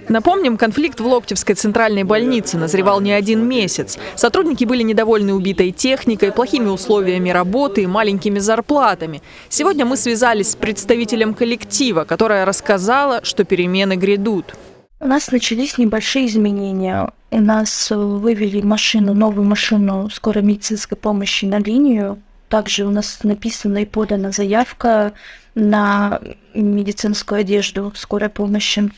Напомним, конфликт в Локтевской центральной больнице назревал не один месяц. Сотрудники были недовольны убитой техникой, плохими условиями работы и маленькими зарплатами. Сегодня мы связались с представителем коллектива, которая рассказала, что перемены грядут. У нас начались небольшие изменения. У нас вывели новую машину скорой медицинской помощи на линию. Также у нас написана и подана заявка на медицинскую одежду скорой помощи.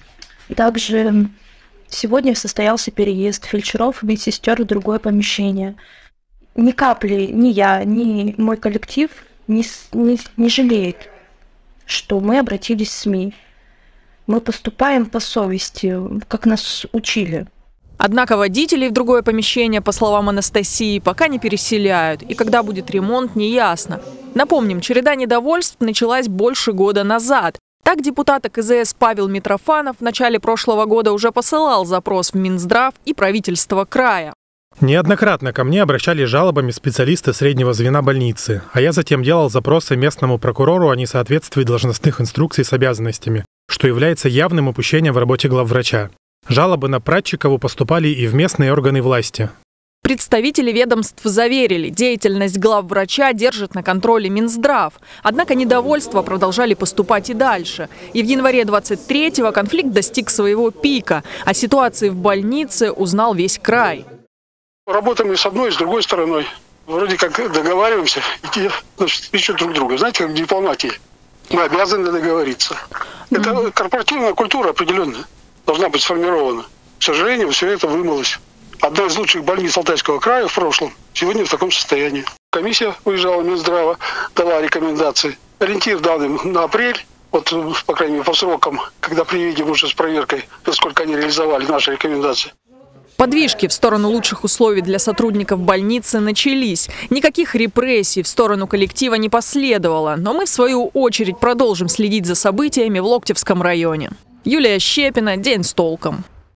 Также сегодня состоялся переезд фельдшеров и медсестер в другое помещение. Ни капли ни я, ни мой коллектив не жалеет, что мы обратились в СМИ. Мы поступаем по совести, как нас учили. Однако водителей в другое помещение, по словам Анастасии, пока не переселяют. И когда будет ремонт, неясно. Напомним, череда недовольств началась больше года назад. Так депутат КЗС Павел Митрофанов в начале прошлого года уже посылал запрос в Минздрав и правительство края. Неоднократно ко мне обращались с жалобами специалисты среднего звена больницы, а я затем делал запросы местному прокурору о несоответствии должностных инструкций с обязанностями, что является явным упущением в работе главврача. Жалобы на Пратчикову поступали и в местные органы власти. Представители ведомств заверили, деятельность главврача держит на контроле Минздрав. Однако недовольства продолжали поступать и дальше. И в январе 23-го конфликт достиг своего пика. О ситуации в больнице узнал весь край. Работаем и с одной, и с другой стороной. Вроде как договариваемся, ищут друг друга. Знаете, как в дипломатии. Мы обязаны договориться. Это корпоративная культура определенная должна быть сформирована. К сожалению, все это вымылось. Одна из лучших больниц Алтайского края в прошлом сегодня в таком состоянии. Комиссия выезжала Минздрава, дала рекомендации. Ориентир данный на апрель, вот по крайней мере по срокам, когда приедем уже с проверкой, насколько они реализовали наши рекомендации. Подвижки в сторону лучших условий для сотрудников больницы начались. Никаких репрессий в сторону коллектива не последовало. Но мы, в свою очередь, продолжим следить за событиями в Локтевском районе. Юлия Щепина, «День с толком».